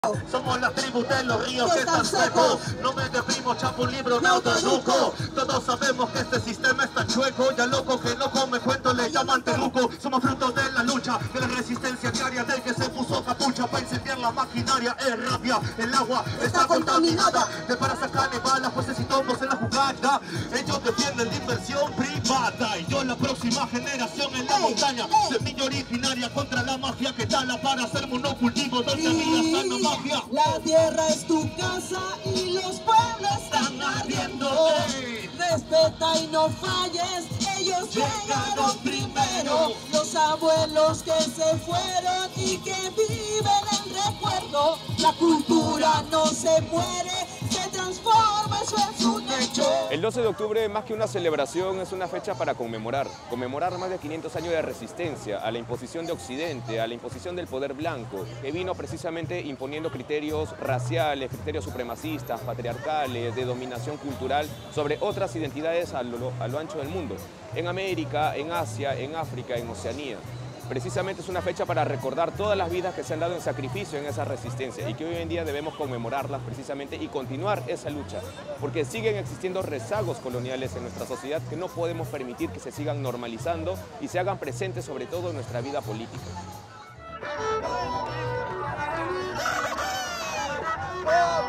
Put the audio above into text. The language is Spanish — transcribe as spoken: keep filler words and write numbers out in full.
Somos la tribu de los ríos que están secos. No me deprimo, chapo un libro, no traduco. Todos sabemos que este sistema está chueco. Ya loco que no come cuento le llaman terruco. Somos frutos de la lucha, de la resistencia diaria del que se puso capucha para incendiar la maquinaria. Es rabia, el agua está contaminada. De para sacarle balas, jueces y tombos en la jugada. Ellos defienden la inversión privada. Y yo la próxima generación en la montaña. Semilla originaria contra la mafia que tala para hacer monocultivo donde había sana mafia. La tierra es tu casa y los pueblos están ardiendo. Respeta y no falles, ellos llegaron primero. Los abuelos que se fueron y que viven en recuerdo. La cultura no se muere, se transforma, eso es un hecho. El doce de octubre, más que una celebración, es una fecha para conmemorar. Conmemorar más de quinientos años de resistencia a la imposición de Occidente, a la imposición del poder blanco, que vino precisamente imponiendo criterios raciales, criterios supremacistas, patriarcales, de dominación cultural sobre otras identidades a lo, a lo ancho del mundo. En América, en Asia, en África, en Oceanía. Precisamente es una fecha para recordar todas las vidas que se han dado en sacrificio en esa resistencia y que hoy en día debemos conmemorarlas precisamente y continuar esa lucha, porque siguen existiendo rezagos coloniales en nuestra sociedad que no podemos permitir que se sigan normalizando y se hagan presentes sobre todo en nuestra vida política. ¡Oh!